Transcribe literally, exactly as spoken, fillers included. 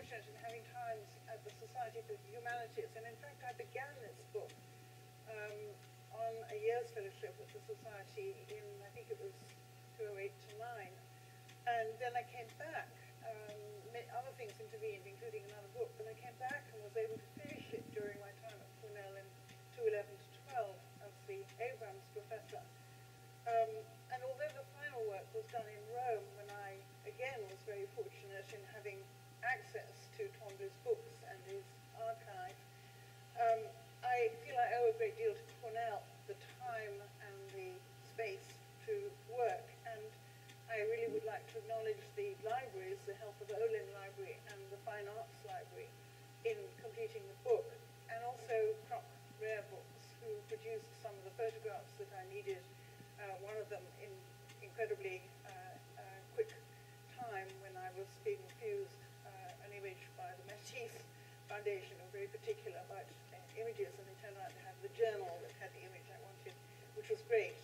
fortunate in having times at the Society for Humanities, and in fact I began this book um, on a year's fellowship with the Society in, I think it was two oh eight to nine, and then I came back, um, other things intervened, including another book, but I came back and was able to finish it during my time at Cornell in two eleven to twelve as the Abrams Professor. Um, and although the final work was done in Rome, when I, again, was very fortunate in having access to Twombly's books and his archive, um, I feel I owe a great deal to Cornell, the time and the space to work. And I really would like to acknowledge the libraries, the help of Olin Library and the Fine Arts Library in completing the book, and also Kroc Rare Books, who produced some of the photographs that I needed. Uh, one of them in incredibly uh, uh, quick time when I was being refused uh, an image by the Matisse Foundation, who were very particular about uh, images, and they turned out to have the journal that had the image I wanted, which was great.